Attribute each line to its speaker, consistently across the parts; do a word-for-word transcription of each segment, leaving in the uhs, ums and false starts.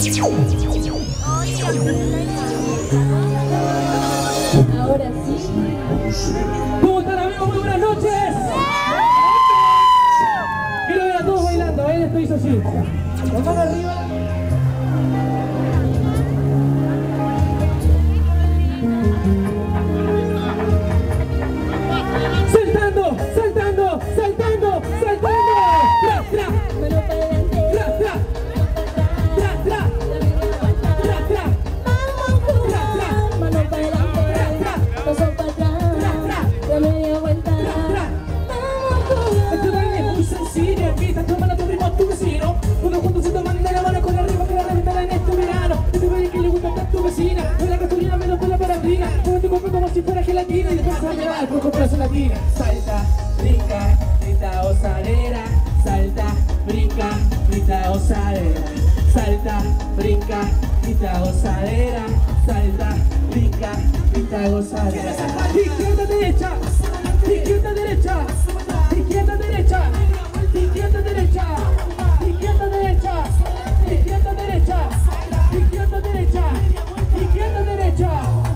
Speaker 1: Ahora sí.
Speaker 2: ¿Cómo están, amigos? Muy buenas noches. Quiero ver a todos bailando, ¿eh? Esto hizo así. Con mano arriba. Saltando, saltando, saltando, saltando. Tra, tra.
Speaker 1: Mano para adelante.
Speaker 2: Tra, tra. Tra, tra. Tra, tra.
Speaker 1: Mano para adelante. Paso para atrás. De media vuelta.
Speaker 2: Este baile es muy sencillo, empieza tomando tu ritmo a tu vecino. Todos juntos se toman de la mano con el ritmo que la reventará en este verano. Este baile que le gusta a tu vecina, con la gasolina menos con la parafina. Mueve tu cuerpo como si fuera gelatina y después se va al cuerpo corazón latina. Salta, brinca, grita osadera. Salta, brinca, grita osadera. Salta, brinca, grita osadera. Salta, brinca, grita gozadera. Izquierda, derecha, izquierda, derecha, izquierda, derecha, izquierda, derecha, izquierda, derecha, izquierda, derecha, izquierda, derecha, izquierda, derecha.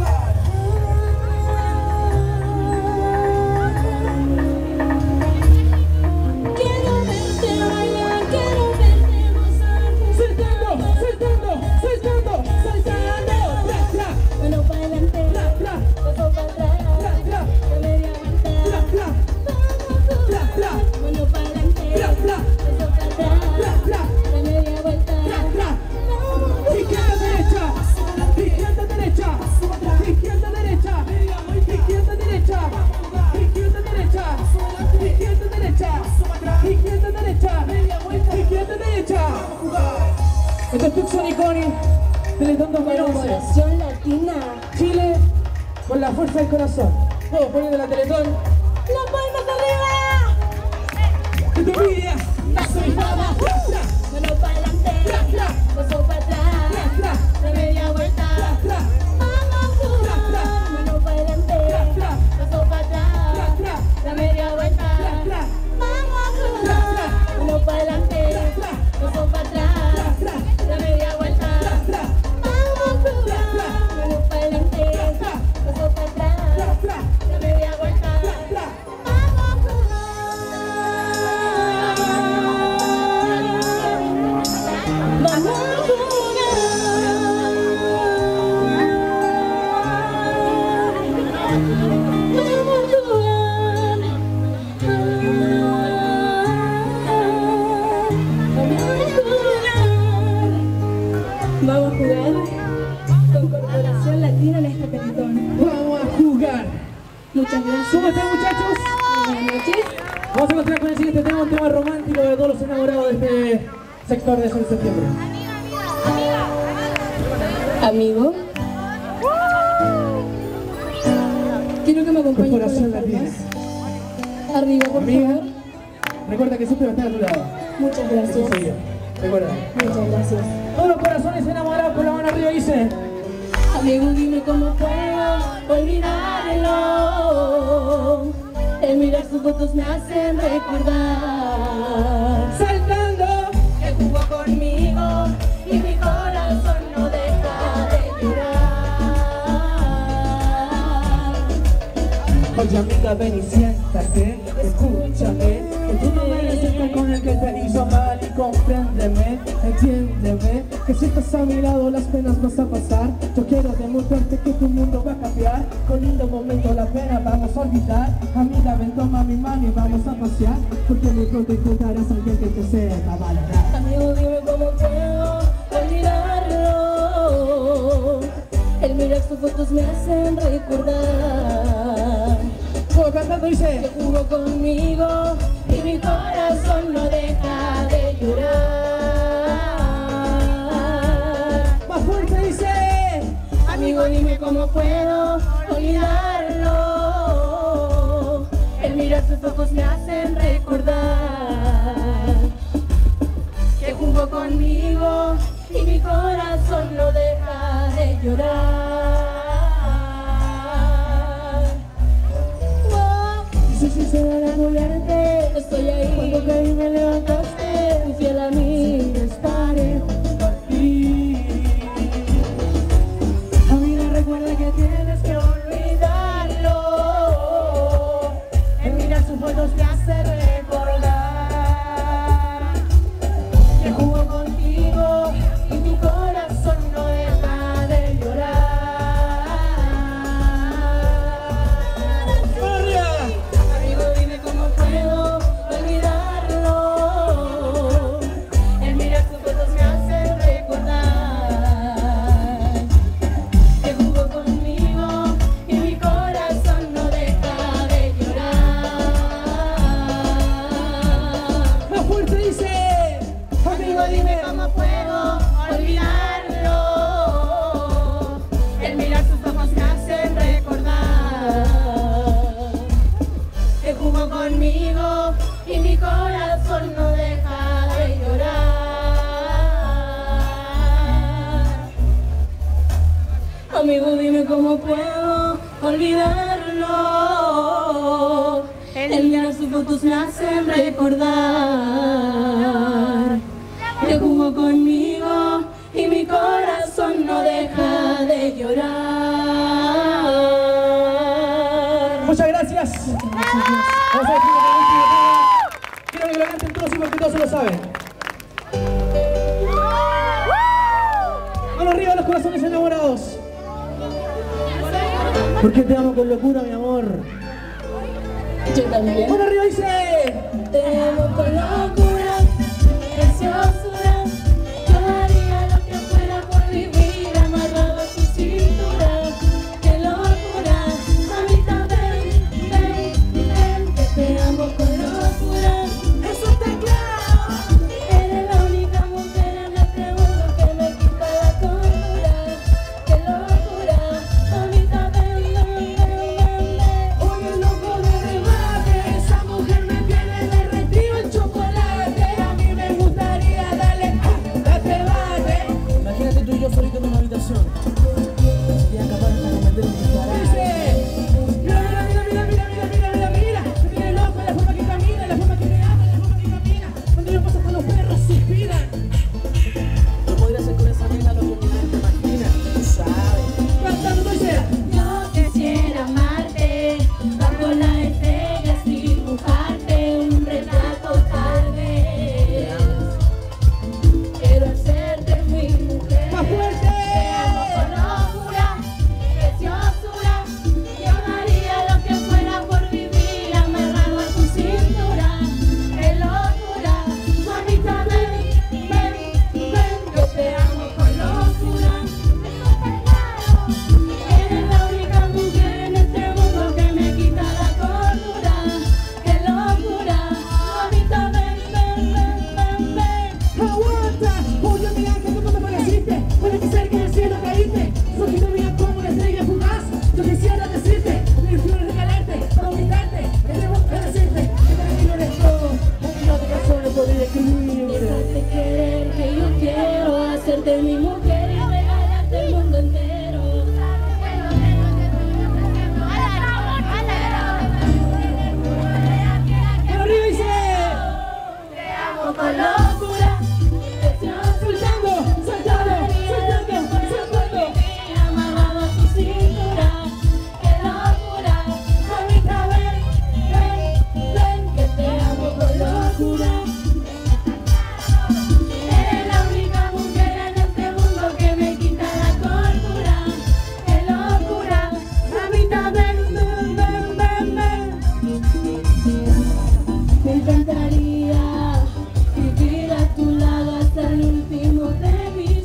Speaker 1: Quiero verte bailar, quiero verte gozar.
Speaker 2: Saltando, saltando, saltando, saltando. Tra, tra,
Speaker 1: Mano para adelante.
Speaker 2: tra, tra,
Speaker 1: Paso para atrás.
Speaker 2: tra, tra,
Speaker 1: De media vuelta.
Speaker 2: tra, tra, tra, tra,
Speaker 1: Mano para adelante.
Speaker 2: tra, tra,
Speaker 1: Paso para atrás.
Speaker 2: tra, tra.
Speaker 1: De media vuelta.
Speaker 2: Izquierda, derecha, izquierda, derecha, izquierda, derecha, izquierda, derecha, izquierda, derecha, izquierda, derecha, izquierda, derecha, izquierda, derecha. Esto es Tucson y Connie, Teletón dos mil once.
Speaker 1: Corporación Latina.
Speaker 2: Chile con la fuerza del corazón. Todos poniendo la Teletón.
Speaker 1: ¡Las palmas arriba!
Speaker 2: ¡Que tu envidia no soy fama! ¡Tra, tra,
Speaker 1: Mano para adelante.
Speaker 2: tra, tra,
Speaker 1: Paso para
Speaker 2: tra,
Speaker 1: atrás.
Speaker 2: tra,
Speaker 1: De media vuelta.
Speaker 2: tra, tra,
Speaker 1: Vamos a jugar. Mano para adelante.
Speaker 2: tra,
Speaker 1: Paso para
Speaker 2: tra,
Speaker 1: atrás.
Speaker 2: tra,
Speaker 1: De media vuelta.
Speaker 2: tra, tra.
Speaker 1: Vamos a jugar. Mano para adelante. Paso para atrás. De media vuelta. Vamos a jugar. Mano para adelante. Paso para atrás. De media vuelta. Vamos a jugar. Vamos a Vamos a jugar con Corporación Latina en este Teletón.
Speaker 2: Vamos a jugar.
Speaker 1: Muchas gracias.
Speaker 2: ¿Cómo están, muchachos?
Speaker 1: Buenas noches.
Speaker 2: Vamos a continuar con el siguiente tema, un tema romántico de todos los enamorados de este sector de Sol Septiembre.
Speaker 1: Amigo. Quiero que me acompañes con
Speaker 2: Corporación
Speaker 1: las
Speaker 2: Latina.
Speaker 1: palmas. Arriba, por
Speaker 2: Amiga,
Speaker 1: favor.
Speaker 2: recuerda que siempre va a estar a tu lado.
Speaker 1: Muchas
Speaker 2: Eso
Speaker 1: gracias.
Speaker 2: soy yo. Recuerda.
Speaker 1: Muchas gracias.
Speaker 2: Todos los corazones enamorados con la mano arriba dice.
Speaker 1: Amigo, dime cómo puedo olvidarlo. El mirar sus fotos me hacen recordar
Speaker 2: Saltando.
Speaker 1: que jugó conmigo y mi corazón no deja de llorar.
Speaker 2: Oye, amiga, ven y siéntate. Escúchame. Que tú no mereces estar con el que te hizo mal. Y compréndeme, entiéndeme. Que si estás a mi lado las penas vas a pasar. Yo quiero demostrarte que tu mundo va a cambiar. Con lindo momento la pena vamos a olvidar. Amiga, ven, toma mi mano y vamos a pasear. Porque muy pronto encontrarás a alguien que te sepa valorar.
Speaker 1: Amigo, dime cómo puedo olvidarlo. El mirar sus fotos me hacen recordar
Speaker 2: Como cantando dice.
Speaker 1: que jugó conmigo y mi corazón no deja de llorar.
Speaker 2: Más fuerte dice.
Speaker 1: Amigo, dime cómo puedo olvidarlo. El mirar tus ojos me hacen recordar que jugó conmigo y mi corazón no deja de llorar. Oh,
Speaker 2: Y soy sincera al enamorarte.
Speaker 1: estoy ahí
Speaker 2: Cuando caí me levantaste.
Speaker 1: muy fiel a mí.
Speaker 2: Estaré junto a ti.
Speaker 1: jugó conmigo y mi corazón no deja de llorar. Amigo, dime cómo puedo olvidarlo. El mirar sus fotos me hacen recordar que jugó conmigo y mi corazón no deja de llorar.
Speaker 2: Muchas gracias. Vamos a ver, quiero que lo canten todos y porque todos se lo saben. Mano arriba los corazones enamorados. Porque te amo con locura, mi amor.
Speaker 1: Yo también.
Speaker 2: Mano arriba dice.
Speaker 1: Te amo con locura, preciosura. Yo daría lo que fuera por vivir amarrado a tu cintura. ¡Qué locura! Mamita, ven, ven, ven. Que te amo con locura. Eso está claro. Eres la única mujer en este mundo que me quita la cordura. ¡Qué locura! Mamita, ven, ven, ven, ven, ven.
Speaker 2: Hoy el loco de remate, esa mujer me tiene derretido el chocolate. A mí me gustaría darle date bate. Imagínate tú y yo solito en una habitación. Sería capaz de cometer un disparate. Mira, mira, mira, mira, mira, mira, mira, mira, mira. Me tiene loco la forma que camina, la forma que me habla, la forma que camina. Cuando yo paso hasta los perros suspiran. Yo podría hacer con esa nena lo que mi mente imagina. Tú sabes. Cantando doy cera.
Speaker 1: Yo quisiera amarte, bajo las estrellas dibujarte un retrato tal vez. Quiero hacerte mi mujer.
Speaker 2: ¡Más fuerte!
Speaker 1: Te amo con locura, preciosura. Yo daría lo que fuera por vivir amarrado a tu cintura. ¡Qué locura! Mamita, ven, ven, ven. Yo te amo con locura. Eres la única mujer en este mundo que me quita la cordura. ¡Qué locura! Mamita, ven, ven, ven, ven, ven.
Speaker 2: ¡Aguanta! Oye, mi ángel, ¿cómo te pareciste? Puede que ser que del cielo caíste. Sonido mía como una estrella fugaz. Yo quisiera decirte, mil flores regalarte, para invitarte, que debo decirte, que para mí no eres todo. Un millón de canciones podría escribirte.
Speaker 1: Déjate querer que yo quiero hacerte mi mujer y regalarte el mundo entero.
Speaker 2: ¡Por arriba dice!
Speaker 1: Te amo con locura, preciosura.
Speaker 2: ¡Soltando, soltando, soltando, soltando!
Speaker 1: Amarrado a tu cintura, qué locura. Mamita, ven, ven, ven, que te amo con locura. Eres la única mujer en este mundo que me quita la cordura. Qué locura. Mamita, ven, ven, ven, ven, ven. Me encantaría vivir a tu lado hasta el último de mis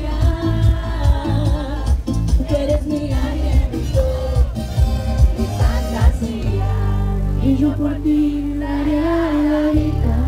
Speaker 1: días. Tú eres mi ángel, mi todo, mi fantasía. Y yo por ti daría la vida.